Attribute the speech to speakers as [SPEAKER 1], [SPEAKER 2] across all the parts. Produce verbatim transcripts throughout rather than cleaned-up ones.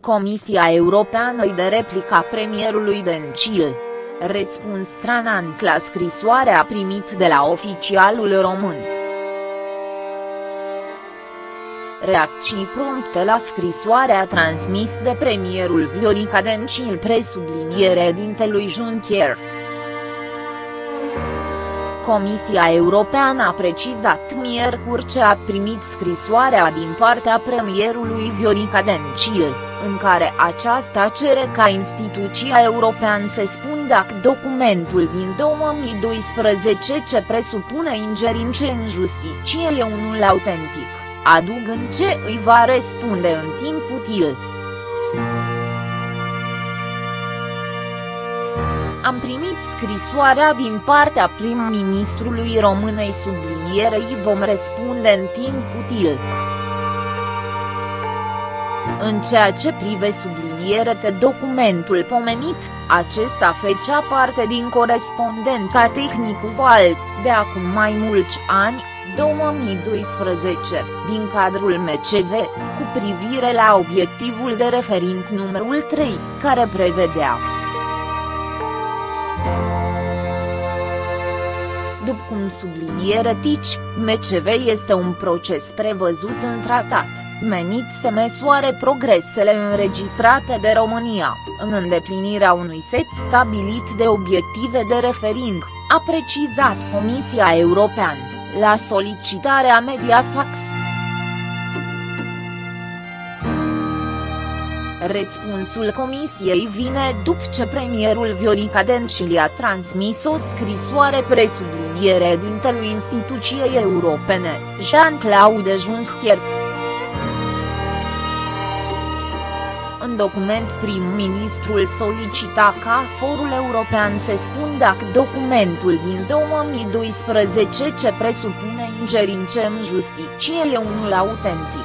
[SPEAKER 1] Comisia Europeană îi de replica premierului Dencil. Răspuns tranant la scrisoarea primit de la oficialul român. Reacții prompte la scrisoarea transmis de premierul Viorica Dencil presubliniere dintelui Juncker. Comisia Europeană a precizat miercuri că a primit scrisoarea din partea premierului Viorica Dencil, în care aceasta cere ca instituția europeană să spună dacă documentul din două mii doisprezece ce presupune ingerințe în justiție e unul autentic, adugând că îi va răspunde în timp util. Am primit scrisoarea din partea prim-ministrului României sublinierei vom răspunde în timp util. În ceea ce prive sublinierete documentul pomenit, acesta făcea parte din corespondența tehnico-val, de acum mai mulți ani, două mii doisprezece, din cadrul M C V, cu privire la obiectivul de referinț numărul trei, care prevedea. După cum subliniere tici, M C V este un proces prevăzut în tratat, menit să măsoare progresele înregistrate de România, în îndeplinirea unui set stabilit de obiective de referinț, a precizat Comisia Europeană, la solicitarea Mediafax. Răspunsul Comisiei vine după ce premierul Viorica Dencil a transmis o scrisoare presubliniere dintelui instituției europene, Jean-Claude Juncker. În document prim-ministrul solicita ca forul european să spună dacă documentul din două mii doisprezece ce presupune ingerințe în justiție e unul autentic.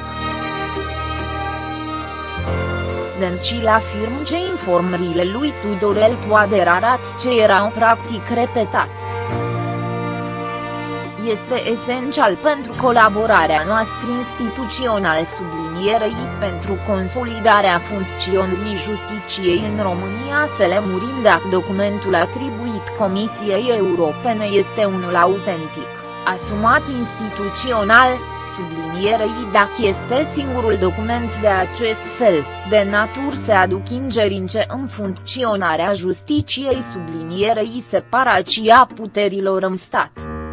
[SPEAKER 1] Dencil afirmă că informările lui Tudorel Toader arată că era o practic repetat. Este esențial pentru colaborarea noastră instituțională sublinierei pentru consolidarea funcționării justiciei în România să lămurim dacă documentul atribuit Comisiei Europene este unul autentic, asumat instituțional, sublinierei dacă este singurul document de acest fel, de natură să aduc ingerințe în funcționarea justiciei sublinierei separația puterilor în stat.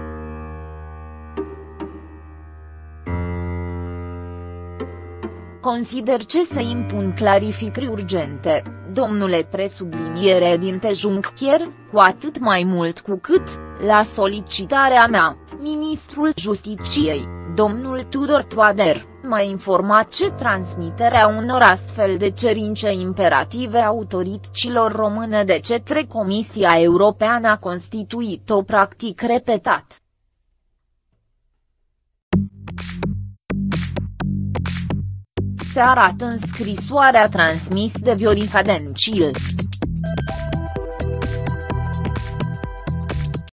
[SPEAKER 1] Consider ce se impun clarificări urgente, domnule presubliniere dinte Juncker, cu atât mai mult cu cât, la solicitarea mea, ministrul Justiciei, domnul Tudor Toader, m-a informat ce transmiterea unor astfel de cerințe imperative autorităților române de către Comisia Europeană a constituit o practic repetat. Se arată în scrisoarea transmis de Viorica Dencil.